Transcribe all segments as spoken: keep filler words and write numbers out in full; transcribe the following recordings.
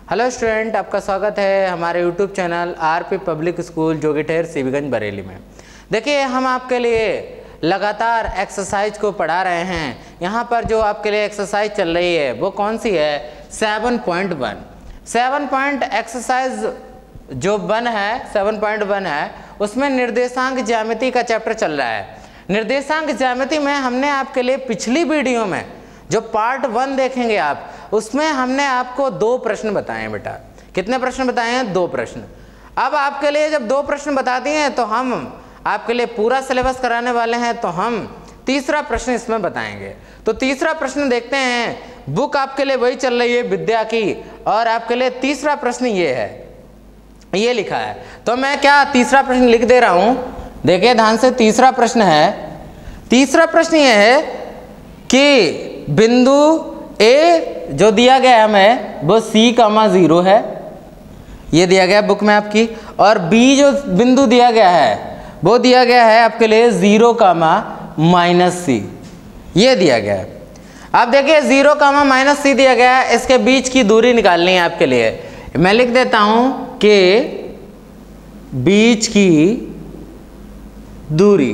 Hello student, आपका स्वागत है हमारे YouTube channel RP public school Jogither CBganj Bareilly में। देखिए, हम आपके लिए लगातार एक्सरसाइज को पढ़ा रहे हैं। यहाँ पर जो आपके लिए एक्सरसाइज चल रही है वो कौन सी है? Seven point one. Seven point exercise जो वन है सेवन पॉइंट वन है, उसमें निर्देशांक ज्यामिति का चैप्टर चल रहा है। निर्देशांक ज्यामिति में हमने आपके लिए पिछली वीडियो में जो पार्ट वन देखेंगे आप, उसमें हमने आपको दो प्रश्न बताए हैं बेटा। कितने प्रश्न बताए हैं? दो प्रश्न। अब आपके लिए जब दो प्रश्न बता दिए हैं तो हम आपके लिए पूरा सिलेबस कराने वाले हैं, तो हम तीसरा प्रश्न इसमें बताएंगे। तो तीसरा प्रश्न देखते हैं। बुक आपके लिए वही चल रही है विद्या की, और आपके लिए तीसरा प्रश्न ये है, ये लिखा है। तो मैं क्या तीसरा प्रश्न लिख दे रहा हूं, देखिए ध्यान से। तीसरा प्रश्न है, तीसरा प्रश्न ये है कि बिंदु ए जो दिया गया हमें वो सी कामा जीरो है, ये दिया गया बुक में आपकी। और बी जो बिंदु दिया गया है वो दिया गया है आपके लिए जीरो कामा माइनस सी, ये दिया गया है। अब देखिए, जीरो कामा माइनस सी दिया गया है, इसके बीच की दूरी निकालनी है आपके लिए। मैं लिख देता हूं कि बीच की दूरी,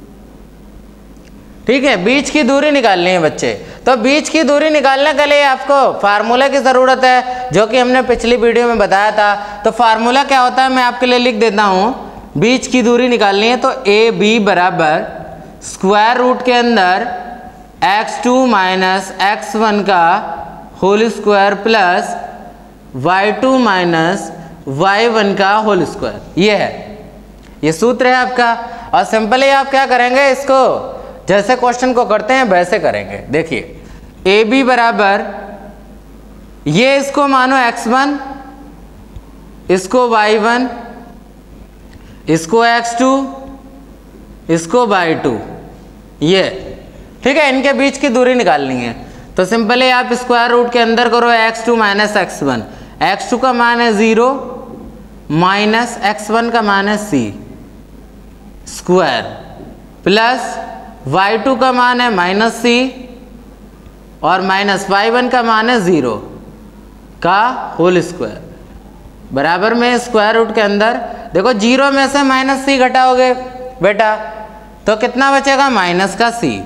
ठीक है, बीच की दूरी निकालनी है बच्चे। तो बीच की दूरी निकालने के लिए आपको फार्मूला की ज़रूरत है, जो कि हमने पिछली वीडियो में बताया था। तो फार्मूला क्या होता है मैं आपके लिए लिख देता हूँ। बीच की दूरी निकालनी है तो ए बी बराबर स्क्वायर रूट के अंदर x two minus x one का whole square plus Y two minus Y one का होल स्क्वायर, ये है, ये सूत्र है आपका। और सिंपली आप क्या करेंगे, इसको जैसे क्वेश्चन को करते हैं वैसे करेंगे। देखिए, ए बी बराबर, ये इसको मानो एक्स वन, इसको वाई वन, इसको एक्स टू, इसको वाई टू, ये ठीक है। इनके बीच की दूरी निकालनी है। तो सिंपली आप स्क्वायर रूट के अंदर करो X two minus x one. X two का मान है जीरो माइनस एक्स वन का मान है C square plus Y two का मान है माइनस सी और माइनस वाई वन का मान है जीरो का होल स्क्वायर बराबर में स्क्वायर रूट के अंदर। देखो, जीरो में से माइनस सी घटाओगे बेटा तो कितना बचेगा? माइनस का सी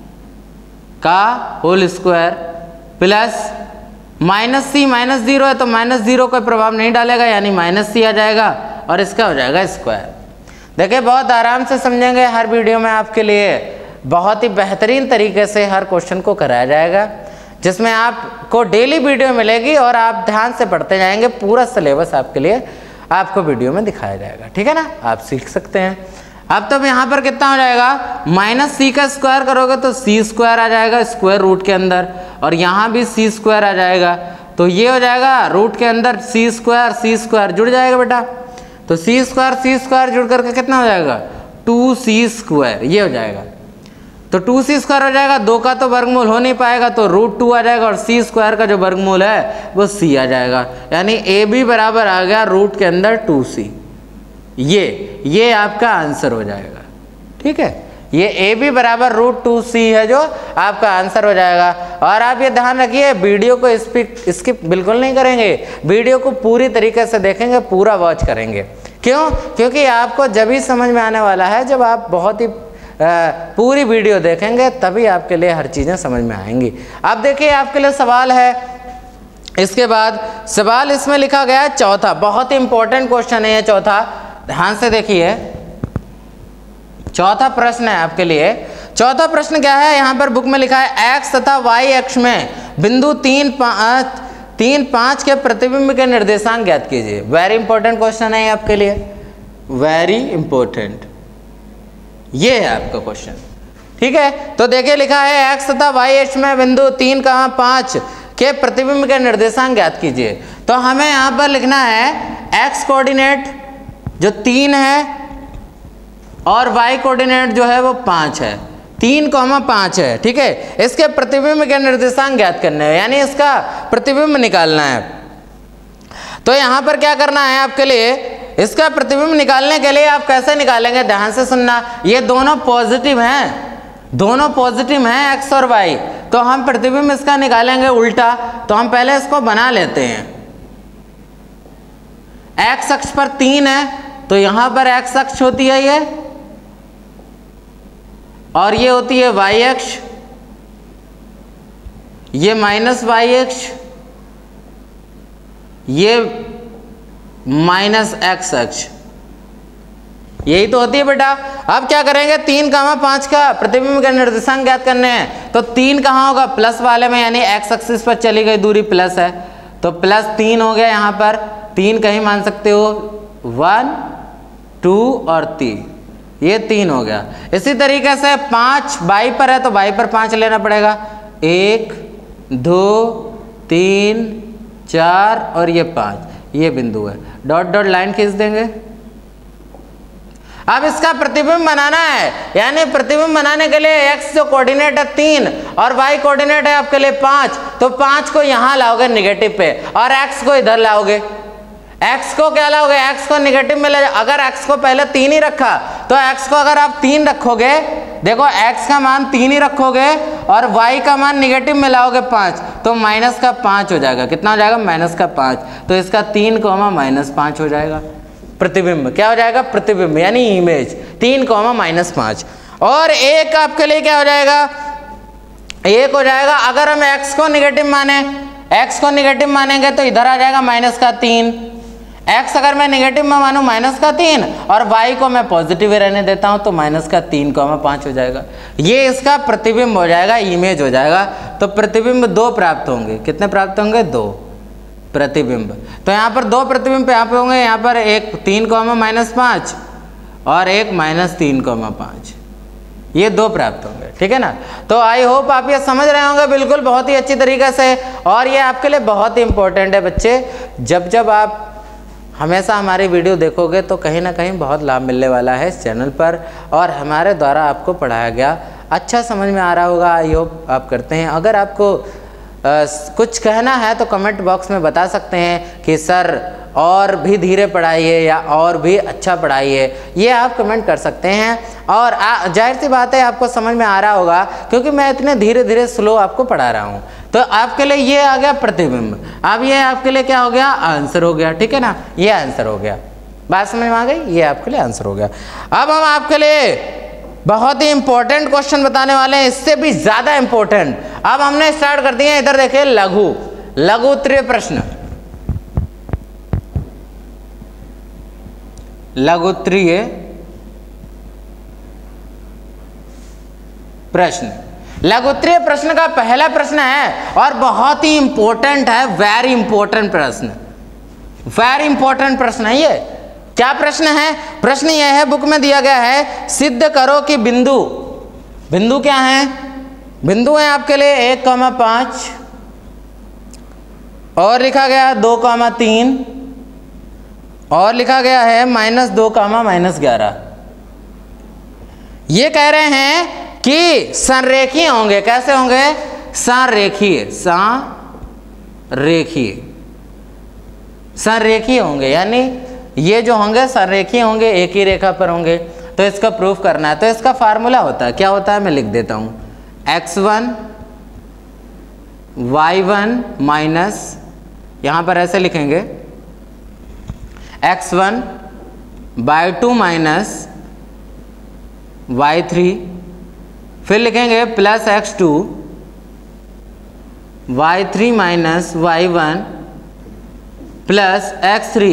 का whole square plus minus C, minus zero है तो माइनस जीरो का प्रभाव नहीं डालेगा, यानी माइनस सी आ जाएगा और इसका हो जाएगा स्क्वायर। देखिए, बहुत आराम से समझेंगे। हर वीडियो में आपके लिए बहुत ही बेहतरीन तरीके से हर क्वेश्चन को कराया जाएगा, जिसमें आपको डेली वीडियो मिलेगी और आप ध्यान से पढ़ते जाएंगे। पूरा सिलेबस आपके लिए आपको वीडियो में दिखाया जाएगा, ठीक है ना? आप सीख सकते हैं। अब तो यहाँ पर कितना हो जाएगा? माइनस सी का स्क्वायर करोगे तो सी स्क्वायर आ जाएगा स्क्वायर रूट के अंदर, और यहाँ भी सी स्क्वायर आ जाएगा। तो ये हो जाएगा रूट के अंदर सी स्क्वायर, सी स्क्वायर जुड़ जाएगा बेटा। तो सी स्क्वायर सी स्क्वायर जुड़ करके कितना हो जाएगा? टू सी स्क्वायर, ये हो जाएगा। तो टू सी स्क्वायर हो जाएगा, दो का तो वर्गमूल हो नहीं पाएगा तो रूट टू आ जाएगा, और सी स्क्वायर का जो वर्गमूल है वो सी आ जाएगा, यानी ए बी बराबर आ गया रूट के अंदर टू सी। ये ये आपका आंसर हो जाएगा, ठीक है। ये ए बी बराबर रूट टू सी है जो आपका आंसर हो जाएगा। और आप ये ध्यान रखिए, वीडियो को स्किप बिल्कुल नहीं करेंगे, वीडियो को पूरी तरीके से देखेंगे, पूरा वॉच करेंगे। क्यों? क्योंकि आपको जब ही समझ में आने वाला है जब आप बहुत ही पूरी वीडियो देखेंगे, तभी आपके लिए हर चीज़ें समझ में आएंगी। अब देखिए, आपके लिए सवाल है। इसके बाद सवाल इसमें लिखा गया है चौथा, बहुत ही इंपॉर्टेंट क्वेश्चन है ये चौथा, ध्यान से देखिए। चौथा प्रश्न है आपके लिए। चौथा प्रश्न क्या है? यहाँ पर बुक में लिखा है एक्स तथा वाई अक्ष में बिंदु तीन पाँच तीन पाँच के प्रतिबिंब के निर्देशांक ज्ञात कीजिए। वेरी इंपॉर्टेंट क्वेश्चन है आपके लिए, वेरी इंपॉर्टेंट, ये है आपका क्वेश्चन, ठीक है। तो देखिए, लिखा है एक्स तथा वाई अक्ष में बिंदु तीन कहाँ पाँच के प्रतिबिंब के निर्देशांक ज्ञात कीजिए। तो हमें यहाँ पर लिखना है एक्स कोऑर्डिनेट जो तीन है और वाई कोऑर्डिनेट जो है वो पाँच है, तीन कॉमा पाँच है, ठीक है। इसके प्रतिबिंब के निर्देशांक ज्ञात करने हैं, यानी इसका प्रतिबिंब निकालना है। तो यहाँ पर क्या करना है आपके लिए, इसका प्रतिबिंब निकालने के लिए आप कैसे निकालेंगे? ध्यान से सुनना। ये दोनों पॉजिटिव हैं, दोनों पॉजिटिव हैं एक्स और वाई, तो हम प्रतिबिंब इसका निकालेंगे उल्टा। तो हम पहले इसको बना लेते हैं, एक्स अक्ष पर तीन है तो यहां पर एक्स अक्ष होती है ये, और ये होती है वाई अक्ष, ये माइनस वाई अक्ष, ये माइनस एक्स अक्ष, यही तो होती है बेटा। अब क्या करेंगे, तीन कामा पांच का प्रतिबिंब का निर्देशांक ज्ञात करने हैं, तो तीन कहाँ होगा, प्लस वाले में, यानी एक्स एक्सिस पर चली गई दूरी प्लस है, तो प्लस तीन हो गया। यहाँ पर तीन कहीं मान सकते हो, वन टू और तीन, ये तीन हो गया। इसी तरीके से पाँच बाई पर है तो बाई पर पाँच लेना पड़ेगा, एक दो तीन चार और ये पाँच, ये बिंदु है, डॉट डॉट लाइन खींच देंगे। अब इसका प्रतिबिंब बनाना है, यानी प्रतिबिंब बनाने के लिए x जो कोऑर्डिनेट है तीन और y कोऑर्डिनेट है आपके लिए पाँच, तो पाँच को यहाँ लाओगे निगेटिव पे और x को इधर लाओगे। x को क्या लाओगे, x को निगेटिव में ले, अगर x को पहले तीन ही रखा तो x को अगर आप तीन रखोगे, देखो x का मान तीन ही रखोगे और y का मान निगेटिव में लाओगे पाँच, तो माइनस का पाँच हो जाएगा। कितना हो जाएगा, माइनस का पाँच, तो इसका तीन कोमा माइनस पाँच हो जाएगा। प्रतिबिंब क्या हो जाएगा, प्रतिबिंब यानी इमेज, तीन कॉमा माइनस पाँच। और एक आपके लिए क्या हो जाएगा, एक हो जाएगा, अगर हम x को निगेटिव माने, x को निगेटिव मानेंगे तो इधर आ जाएगा माइनस का तीन, x अगर मैं निगेटिव में मानूं माइनस का तीन और y को मैं पॉजिटिव ही रहने देता हूं तो माइनस का तीन कॉमा पाँच हो जाएगा। ये इसका प्रतिबिंब हो जाएगा, इमेज हो जाएगा। तो प्रतिबिंब दो प्राप्त होंगे, कितने प्राप्त होंगे, दो प्रतिबिंब। तो यहाँ पर दो प्रतिबिंब यहाँ पे होंगे, यहाँ पर एक तीन कॉमा माइनस पाँच और एक माइनस तीन कॉमा पाँच, ये दो प्राप्त होंगे, ठीक है ना। तो आई होप आप ये समझ रहे होंगे बिल्कुल बहुत ही अच्छी तरीके से। और ये आपके लिए बहुत ही इंपॉर्टेंट है बच्चे, जब जब आप हमेशा हमारी वीडियो देखोगे तो कहीं ना कहीं बहुत लाभ मिलने वाला है इस चैनल पर, और हमारे द्वारा आपको पढ़ाया गया अच्छा समझ में आ रहा होगा, आई होप आप करते हैं। अगर आपको आ, कुछ कहना है तो कमेंट बॉक्स में बता सकते हैं कि सर और भी धीरे पढ़ाइए या और भी अच्छा पढ़ाइए, ये आप कमेंट कर सकते हैं। और जाहिर सी बात है आपको समझ में आ रहा होगा क्योंकि मैं इतने धीरे धीरे स्लो आपको पढ़ा रहा हूँ। तो आपके लिए ये आ गया प्रतिबिंब, अब ये आपके लिए क्या हो गया, आंसर हो गया, ठीक है ना, ये आंसर हो गया। बात समझ में आ गई, ये आपके लिए आंसर हो गया। अब हम आपके लिए बहुत ही इंपॉर्टेंट क्वेश्चन बताने वाले हैं, इससे भी ज्यादा इंपॉर्टेंट। अब हमने स्टार्ट कर दिए, इधर देखिए, लघु लघु उत्तरीय प्रश्न, लघु उत्तरीय प्रश्न। लघु उत्तरीय प्रश्न का पहला प्रश्न है और बहुत ही इंपॉर्टेंट है, वेरी इंपॉर्टेंट प्रश्न, वेरी इंपॉर्टेंट प्रश्न है ये। क्या प्रश्न है, प्रश्न यह है, बुक में दिया गया है, सिद्ध करो कि बिंदु, बिंदु क्या है, बिंदु है आपके लिए एक कॉमा पाँच और लिखा गया दो कॉमा तीन और लिखा गया है माइनस दो कॉमा माइनस ग्यारह। ये कह रहे हैं कि संरेखीय होंगे, कैसे होंगे, संरेखीय, संरेखीय, संरेखीय होंगे, यानी ये जो होंगे संरेखीय होंगे, एक ही रेखा पर होंगे। तो इसका प्रूफ करना है, तो इसका फार्मूला होता है, क्या होता है, मैं लिख देता हूं, X one Y one minus, यहां पर ऐसे लिखेंगे, X one Y two minus Y three, फिर लिखेंगे plus X two Y three minus Y one plus X three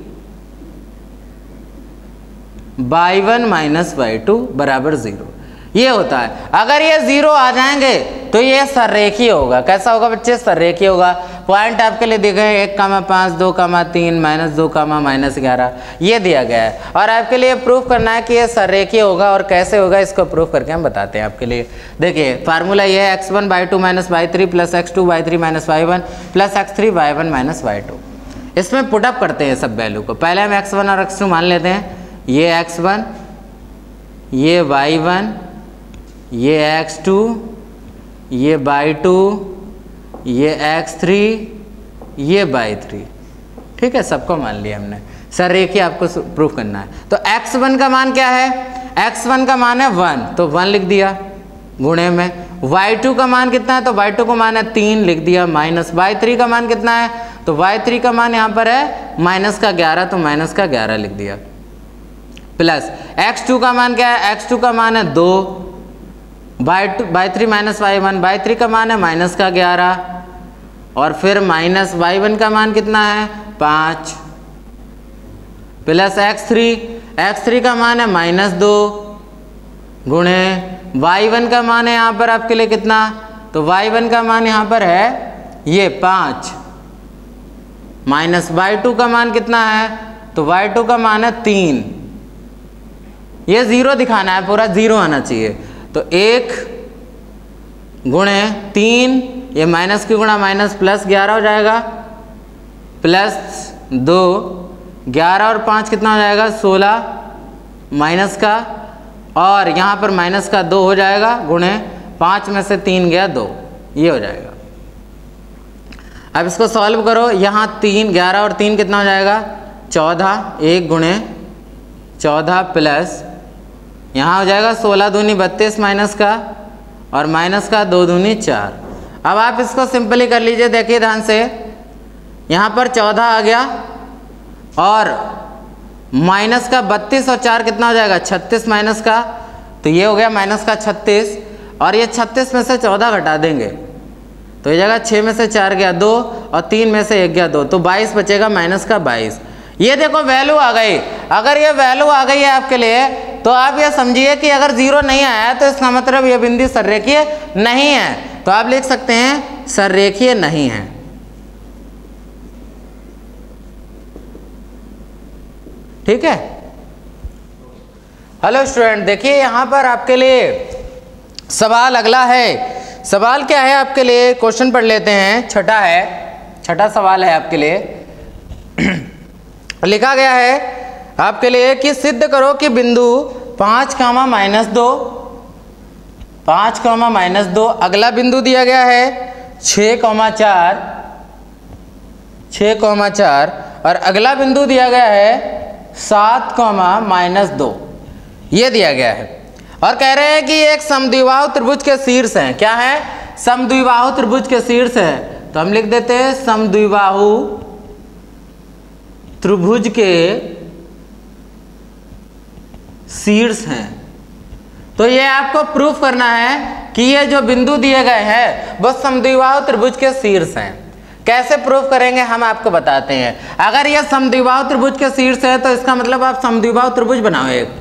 Y one minus Y two बराबर जीरो। ये होता है, अगर ये जीरो आ जाएंगे तो ये सररेखीय होगा। कैसा होगा बच्चे, सररेखीय होगा। पॉइंट आपके लिए दिए गए एक कामा पाँच, दो कामा तीन, माइनस दो कामा माइनस ग्यारह, ये दिया गया है। और आपके लिए प्रूफ करना है कि ये सररेखीय होगा, और कैसे होगा इसको प्रूफ करके हम बताते हैं आपके लिए। देखिए फार्मूला ये है, X one Y two minus Y three plus X two Y three minus Y one plus X three Y one minus Y two. इसमें पुटअप करते हैं सब वैल्यू को, पहले हम एक्स वन और एक्स टू मान लेते हैं, ये एक्स वन, ये वाई वन, ये एक्स टू, ये बाई टू, ये एक्स थ्री, ये बाई थ्री, ठीक है, सबको मान लिया हमने। सर रेखीय आपको प्रूफ करना है। तो एक्स वन का मान क्या है, एक्स वन का मान है वन, तो वन लिख दिया गुणे में। वाई टू का मान कितना है, तो वाई टू का मान है तीन, लिख दिया, माइनस वाई थ्री का मान कितना है, तो वाई थ्री का मान यहाँ पर है माइनस का ग्यारह, तो माइनस का ग्यारह लिख दिया, प्लस एक्स टू का मान क्या है, एक्स टू का मान है दो, Y two Y three minus Y one, Y three का मान है माइनस का ग्यारह, और फिर माइनस वाई वन का मान कितना है पाँच, plus X three, X three का मान है माइनस दो, गुणे वाई वन का मान है यहाँ पर आपके लिए कितना, तो वाई वन का मान यहाँ पर है ये पाँच, माइनस वाई टू का मान कितना है, तो वाई टू का मान है तीन, ये ज़ीरो दिखाना है, पूरा ज़ीरो आना चाहिए, तो एक गुणे तीन, ये माइनस की गुणा माइनस प्लस ग्यारह हो जाएगा, प्लस दो, ग्यारह और पाँच कितना हो जाएगा सोलह, माइनस का, और यहाँ पर माइनस का दो हो जाएगा, गुणे पाँच में से तीन गया दो, ये हो जाएगा। अब इसको सॉल्व करो, यहाँ तीन, ग्यारह और तीन कितना हो जाएगा चौदह, एक गुणे चौदह प्लस यहाँ हो जाएगा सोलह दूनी बत्तीस माइनस का, और माइनस का दो दूनी चार। अब आप इसको सिंपली कर लीजिए, देखिए ध्यान से, यहाँ पर चौदह आ गया और माइनस का बत्तीस और चार कितना हो जाएगा छत्तीस माइनस का, तो ये हो गया माइनस का छत्तीस, और ये छत्तीस में से चौदह घटा देंगे तो ये जगह छः में से चार गया दो, और तीन में से एक गया दो, तो बाईस बचेगा माइनस का बाईस। ये देखो वैल्यू आ गई, अगर ये वैल्यू आ गई है आपके लिए तो आप ये समझिए कि अगर जीरो नहीं आया तो इसका मतलब ये बिंदु सररेखीय नहीं है, तो आप लिख सकते हैं सररेखीय नहीं है। ठीक है, हेलो स्टूडेंट, देखिए यहाँ पर आपके लिए सवाल अगला है। सवाल क्या है आपके लिए, क्वेश्चन पढ़ लेते हैं, छठा है, छठा सवाल है आपके लिए। लिखा गया है आपके लिए कि सिद्ध करो कि बिंदु पाँच कामा माइनस दो, पाँच कामा माइनस दो, अगला बिंदु दिया गया है छः कौमा चार, छः कौमा चार, और अगला बिंदु दिया गया है सात कौमा माइनस दो, ये दिया गया है, और कह रहे हैं कि एक समद्विबाहु त्रिभुज के शीर्ष हैं। क्या है, समद्विबाहु त्रिभुज के शीर्ष हैं, तो हम लिख देते हैं समद्विबाहु त्रिभुज के शीर्ष हैं। तो ये आपको प्रूफ करना है कि ये जो बिंदु दिए गए हैं वो समद्विबाहु त्रिभुज के शीर्ष हैं। कैसे प्रूफ करेंगे हम आपको बताते हैं। अगर ये समद्विबाहु त्रिभुज के शीर्ष है तो इसका मतलब आप समद्विबाहु त्रिभुज बनाओ एक,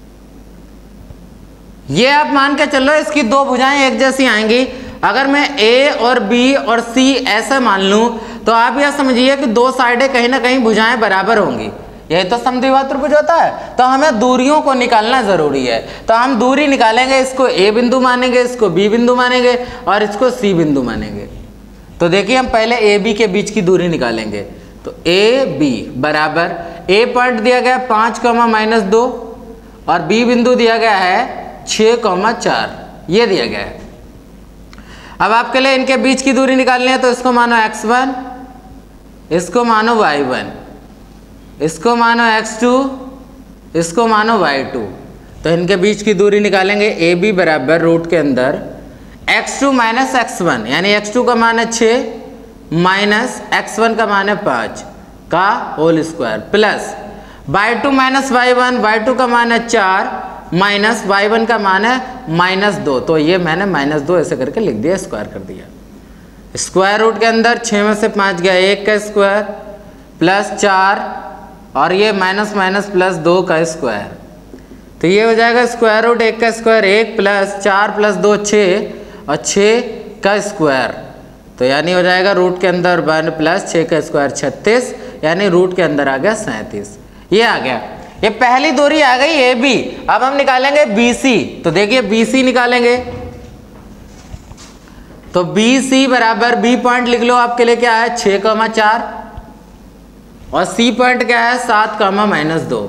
ये आप मान के चलो इसकी दो भुजाएं एक जैसी आएंगी। अगर मैं ए और बी और सी ऐसे मान लूं तो आप यह समझिए कि दो साइडें कहीं ना कहीं भुजाएं बराबर होंगी, यही तो समद्विबाहु त्रिभुज होता है। तो हमें दूरियों को निकालना जरूरी है, तो हम दूरी निकालेंगे, इसको ए बिंदु मानेंगे, इसको बी बिंदु मानेंगे और इसको सी बिंदु मानेंगे। तो देखिए हम पहले ए बी के बीच की दूरी निकालेंगे, तो ए बी बराबर ए पॉइंट दिया गया पाँच कॉमा माइनस दो और बी बिंदु दिया गया है छः कॉमा चार, ये दिया गया है। अब आपके लिए इनके बीच की दूरी निकालनी है, तो इसको मानो एक्स वन, इसको मानो वाई वन, इसको मानो एक्स टू, इसको मानो वाई टू। तो इनके बीच की दूरी निकालेंगे, ए बी बराबर रूट के अंदर x two minus x one, यानी एक्स टू का मान है छः माइनस एक्स वन का मान है पाँच का whole square, plus Y two minus Y one, Y two का मान है चार माइनस वाई वन का मान है माइनस दो। तो ये मैंने माइनस दो ऐसे करके लिख दिया, स्क्वायर कर दिया। स्क्वायर रूट के अंदर छः में से पाँच गया एक का स्क्वायर प्लस चार और ये माइनस माइनस प्लस दो का स्क्वायर, तो ये हो जाएगा स्क्वायर रूट एक का स्क्वायर एक प्लस चार प्लस दो छः और छः का स्क्वायर, तो यानी हो जाएगा रूट के अंदर वन प्लस छः का स्क्वायर छत्तीस, यानी रूट के अंदर आ गया सैंतीस। ये आ गया, ये पहली दूरी आ गई ए बी। अब हम निकालेंगे बी सी, तो देखिए बी सी निकालेंगे, तो बी सी बराबर बी पॉइंट लिख लो आपके लिए क्या है छः कॉमा चार और सी पॉइंट क्या है सात कॉमा माइनस दो,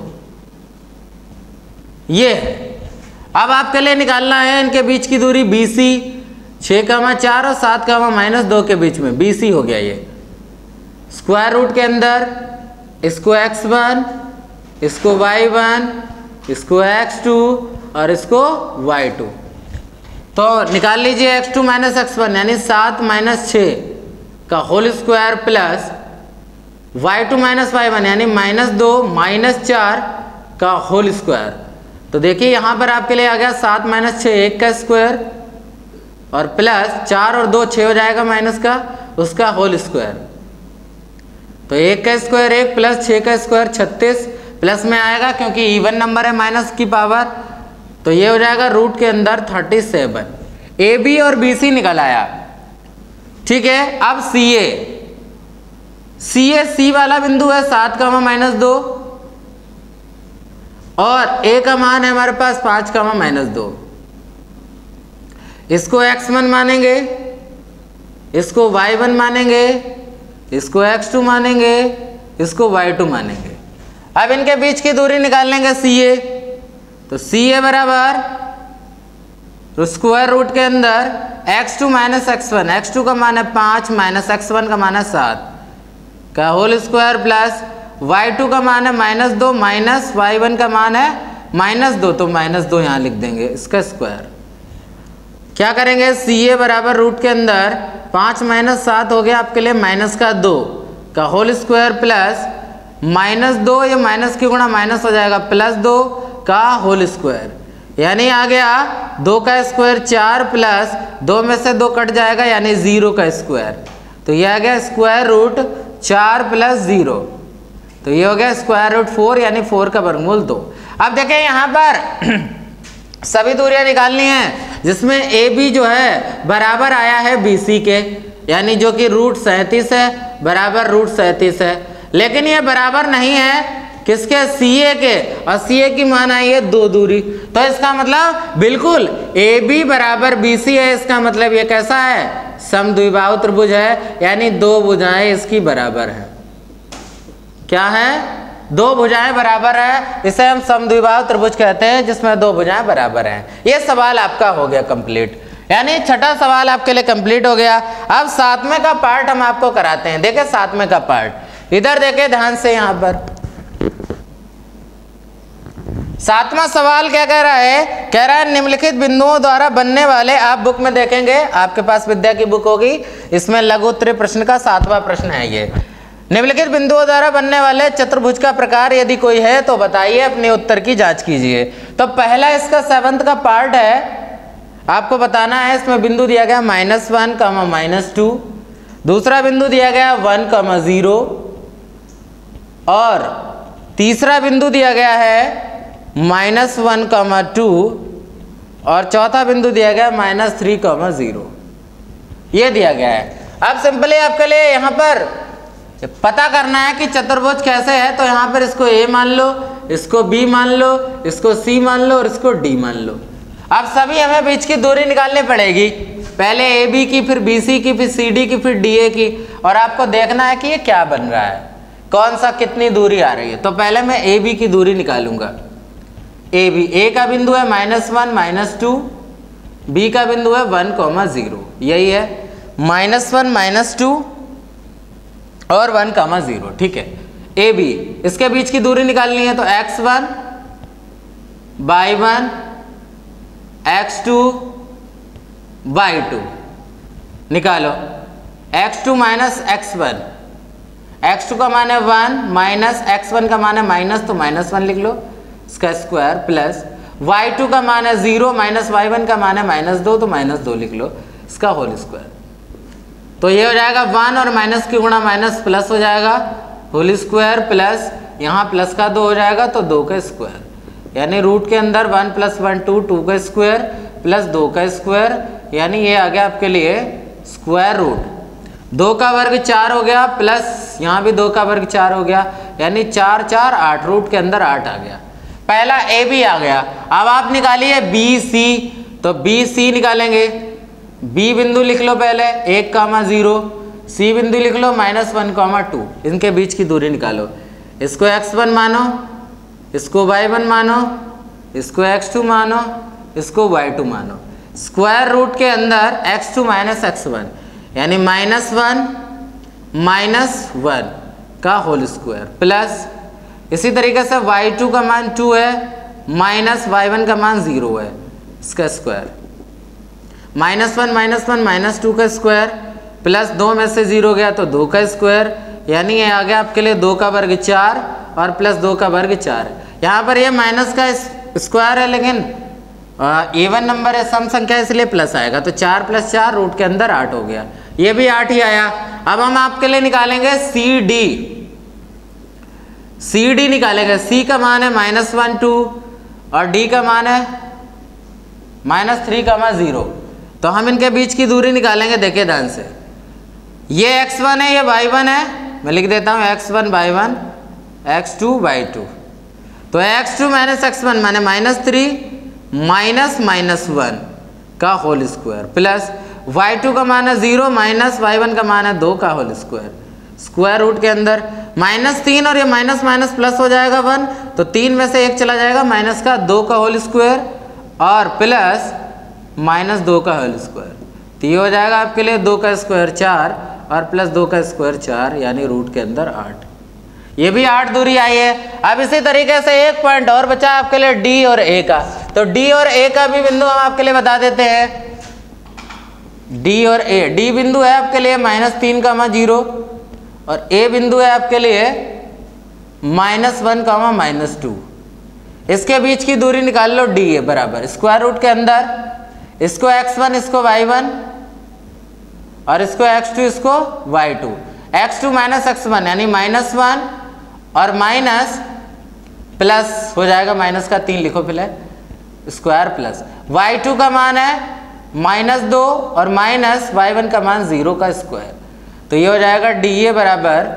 ये है। अब आपके लिए निकालना है इनके बीच की दूरी बी सी, छः कॉमा चार और सात कॉमा माइनस दो के बीच में बी सी हो गया। ये स्क्वायर रूट के अंदर इसको एक्स वन, इसको वाई वन, इसको एक्स टू और इसको वाई टू। तो निकाल लीजिए X two minus x one यानी सात माइनस छः का whole square plus Y two minus Y one यानी माइनस दो माइनस चार का होल स्क्वायर। तो देखिए यहाँ पर आपके लिए आ गया सात माइनस छः एक का स्क्वायर और प्लस चार और दो छः हो जाएगा माइनस का उसका होल स्क्वायर। तो एक का स्क्वायर एक प्लस छः का स्क्वायर छत्तीस प्लस में आएगा क्योंकि इवन नंबर है माइनस की पावर, तो ये हो जाएगा रूट के अंदर थर्टी सेवन। ए बी और बी सी निकल आया, ठीक है। अब सी ए सी ए सी वाला बिंदु है सात कामा माइनस दो और ए का मान है हमारे पास पाँच कामा माइनस दो। इसको एक्स वन मानेंगे, इसको वाई वन मानेंगे, इसको एक्स टू मानेंगे, इसको वाई टू मानेंगे। अब इनके बीच की दूरी निकाल लेंगे सी ए। तो सी ए बराबर स्क्वायर रूट के अंदर x two minus x one, x two का मान है पाँच माइनस एक्स वन का मान है सात का whole square plus Y two का मान है माइनस दो माइनस वाई वन का मान है माइनस दो, तो माइनस दो यहाँ लिख देंगे इसका स्क्वायर। क्या करेंगे सी ए बराबर रूट के अंदर पाँच माइनस सात हो गया आपके लिए माइनस का दो का होल स्क्वायर प्लस माइनस दो, ये माइनस की गुणा माइनस हो जाएगा प्लस दो का होल स्क्वायर, यानी आ गया दो का स्क्वायर चार प्लस दो में से दो कट जाएगा यानी जीरो का स्क्वायर। तो ये आ गया स्क्वायर रूट चार प्लस जीरो, तो ये हो गया स्क्वायर रूट फोर यानी फोर का वर्गमूल दो। अब देखें यहाँ पर सभी दूरियां निकालनी है जिसमें ए बी जो है बराबर आया है बी सी के, यानी जो कि रूट सैंतीस है बराबर रूट सैंतीस है, लेकिन ये बराबर नहीं है किसके सी ए के, और सी ए की मान आई है दो दूरी। तो इसका मतलब बिल्कुल ए बी बराबर बी सी है, इसका मतलब ये कैसा है समद्विबाहु त्रिभुज है, यानी दो भुजाएं इसकी बराबर है। क्या है दो भुजाएं बराबर है, इसे हम समद्विबाहु त्रिभुज कहते हैं जिसमें दो भुजाएं बराबर हैं। ये सवाल आपका हो गया कंप्लीट, यानी छठा सवाल आपके लिए कंप्लीट हो गया। अब सातवें का पार्ट हम आपको कराते हैं। देखें सातवें का पार्ट, इधर देखें ध्यान से। यहाँ पर सातवां सवाल क्या कह रहा है, कह रहा है निम्नलिखित बिंदुओं द्वारा बनने वाले, आप बुक में देखेंगे आपके पास विद्या की बुक होगी, इसमें लघु उत्तरीय प्रश्न का सातवां प्रश्न है ये। निम्नलिखित बिंदुओं द्वारा बनने वाले चतुर्भुज का प्रकार यदि कोई है तो बताइए, अपने उत्तर की जांच कीजिए। तो पहला इसका सेवंथ का पार्ट है, आपको बताना है इसमें बिंदु दिया गया minus one comma minus two, दूसरा बिंदु दिया गया वन कमा जीरो और तीसरा बिंदु दिया गया है माइनस वन कमा टू और चौथा बिंदु दिया गया माइनस थ्री कमा जीरो, ये दिया गया है। अब सिंपली आपके लिए यहाँ पर पता करना है कि चतुर्भुज कैसे है, तो यहाँ पर इसको ए मान लो, इसको बी मान लो, इसको सी मान लो और इसको डी मान लो। अब सभी हमें बीच की दूरी निकालनी पड़ेगी, पहले ए बी की, फिर बी सी की, फिर सी डी की, फिर डी ए की, और आपको देखना है कि ये क्या बन रहा है, कौन सा कितनी दूरी आ रही है। तो पहले मैं ए बी की दूरी निकालूंगा। ए बी, ए का बिंदु है minus one minus two, B का बिंदु है वन कॉमा जीरो, यही है माइनस वन माइनस टू और वन कॉमा जीरो, ठीक है। ए बी, इसके बीच की दूरी निकालनी है तो x one by one x two by two निकालो, x two minus x one, x two का मान है वन माइनस एक्स वन का मान है माइनस, तो माइनस वन लिख लो इसका स्क्वायर प्लस वाई टू का मान है जीरो माइनस वाई वन का मान है माइनस दो, तो माइनस दो लिख लो इसका होल स्क्वायर। तो ये हो जाएगा वन और माइनस की गुणा माइनस प्लस हो जाएगा होल स्क्वायर प्लस यहाँ प्लस का दो हो जाएगा तो दो का स्क्वायर, यानी रूट के अंदर one plus one two, two का स्क्वायर प्लस दो का स्क्वायर, यानी ये आ गया आपके लिए स्क्वायर रूट दो का वर्ग चार हो गया प्लस यहाँ भी दो का वर्ग चार हो गया, यानी चार चार आठ, रूट के अंदर आठ आ गया। पहला ए बी आ गया। अब आप निकालिए बी सी, तो बी सी निकालेंगे, बी बिंदु लिख लो पहले एक कामा जीरो, सी बिंदु लिख लो माइनस वन कामा टू, इनके बीच की दूरी निकालो, इसको एक्स वन मानो, इसको वाई वन मानो, इसको एक्स टू मानो, इसको वाई टू मानो। स्क्वायर रूट के अंदर x two minus x one यानी माइनस वन माइनस वन का होल स्क्वायर प्लस इसी तरीके से वाई टू का मान टू है माइनस वाई वन का मान जीरो है, इसका square minus one minus one minus two का स्क्वायर प्लस दो में से जीरो गया तो दो का स्क्वायर, यानी ये आ गया आपके लिए दो का वर्ग चार और प्लस दो का वर्ग चार। यहाँ पर ये माइनस का स्क्वायर है, लेकिन इवन नंबर है, सम संख्या, इसलिए प्लस आएगा। तो चार प्लस चार रूट के अंदर आठ हो गया, ये भी आठ ही आया। अब हम आपके लिए निकालेंगे सी डी। सी डी निकालेंगे। सी का मान है माइनस वन टू और डी का मान है माइनस थ्री का जीरो। तो हम इनके बीच की दूरी निकालेंगे। देखिए ध्यान से, ये एक्स वन है, ये वाई वन है। मैं लिख देता हूँ x one by one, x two by two. तो x two minus x one माने minus three minus minus one का whole square plus Y two का मान है जीरो माइनस वाई वन का मान है दो का होल स्क्वायर। स्क्वायर रूट के अंदर माइनस तीन और ये माइनस माइनस प्लस हो जाएगा वन, तो तीन में से एक चला जाएगा, माइनस का दो का होल स्क्वायर और प्लस माइनस दो का होल स्क्वायर। तो ये हो जाएगा आपके लिए दो का स्क्वायर चार और प्लस दो का स्क्वायर चार, यानी रूट के अंदर आठ। ये भी आठ दूरी आई है। अब इसी तरीके से एक पॉइंट और बचा आपके लिए डी और ए का। तो डी और ए का भी बिंदु हम आपके लिए बता देते हैं। डी और ए, डी बिंदु है आपके लिए माइनस तीन कामा जीरो और ए बिंदु है आपके लिए minus one comma minus two. इसके बीच की दूरी निकाल लो, डी ए बराबर स्क्वायर रूट के अंदर इसको एक्स वन इसको वाई वन और इसको एक्स टू इसको Y two. X two minus x one यानी माइनस वन और माइनस प्लस हो जाएगा, माइनस का तीन लिखो पहले स्क्वायर प्लस वाई टू का मान है माइनस दो और माइनस वाई वन का मान जीरो का स्क्वायर। तो ये हो जाएगा डी ए बराबर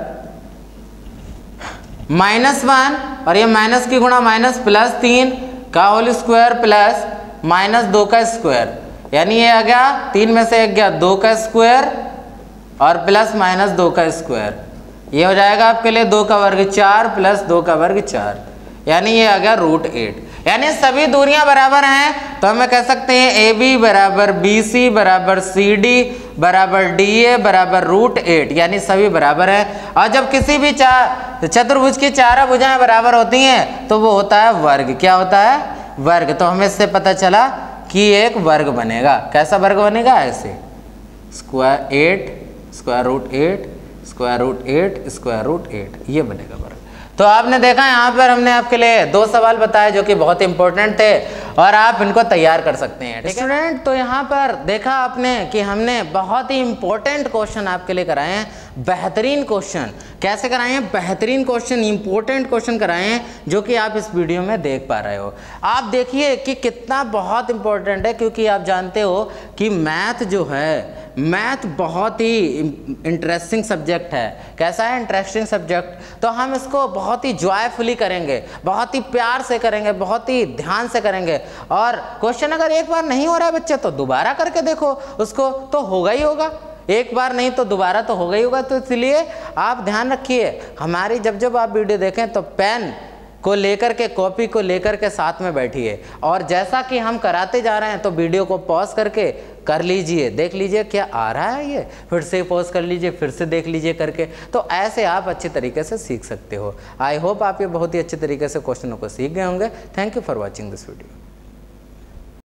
माइनस वन और ये माइनस की गुणा माइनस प्लस तीन का होल स्क्वायर प्लस माइनस दो का स्क्वायर, यानी ये आ गया तीन में से एक गया दो का स्क्वायर और प्लस माइनस दो का स्क्वायर। ये हो जाएगा आपके लिए दो का वर्ग चार प्लस दो का वर्ग चार, यानी ये आ गया रूट एट। यानी सभी दूरियां बराबर हैं, तो हमें कह सकते हैं ए बी बराबर बी सी बराबर सी डी बराबर डी ए बराबर रूट एट, यानी सभी बराबर हैं। और जब किसी भी चार चतुर्भुज की चारों भुजाएं बराबर होती हैं तो वो होता है वर्ग। क्या होता है? वर्ग। तो हमें इससे पता चला कि एक वर्ग बनेगा। कैसा वर्ग बनेगा? ऐसे square eight square root eight square root eight square root eight, ये बनेगा वर्ग। तो आपने देखा यहाँ पर हमने आपके लिए दो सवाल बताए जो कि बहुत इंपॉर्टेंट थे और आप इनको तैयार कर सकते हैं। स्टूडेंट, तो यहाँ पर देखा आपने कि हमने बहुत ही इंपॉर्टेंट क्वेश्चन आपके लिए कराए हैं, बेहतरीन क्वेश्चन। कैसे कराए हैं? बेहतरीन क्वेश्चन, इंपॉर्टेंट क्वेश्चन कराए हैं जो कि आप इस वीडियो में देख पा रहे हो। आप देखिए कि कितना बहुत इंपॉर्टेंट है, क्योंकि आप जानते हो कि मैथ जो है, मैथ बहुत ही इंटरेस्टिंग सब्जेक्ट है। कैसा है? Interesting subject. तो हम इसको बहुत ही जॉयफुली करेंगे, बहुत ही प्यार से करेंगे, बहुत ही ध्यान से करेंगे। और क्वेश्चन अगर एक बार नहीं हो रहा है बच्चे तो दोबारा करके देखो उसको, तो होगा ही होगा। एक बार नहीं तो दोबारा तो होगा ही होगा। तो इसलिए आप ध्यान रखिए, हमारी जब जब आप वीडियो देखें तो पेन को लेकर के, कॉपी को लेकर के साथ में बैठिए और जैसा कि हम कराते जा रहे हैं तो वीडियो को पॉज करके कर लीजिए, देख लीजिए क्या आ रहा है, ये फिर से पॉज कर लीजिए, फिर से देख लीजिए करके। तो ऐसे आप अच्छे तरीके से सीख सकते हो। आई होप आप ये बहुत ही अच्छे तरीके से क्वेश्चनों को सीख गए होंगे। Thank you for watching this video.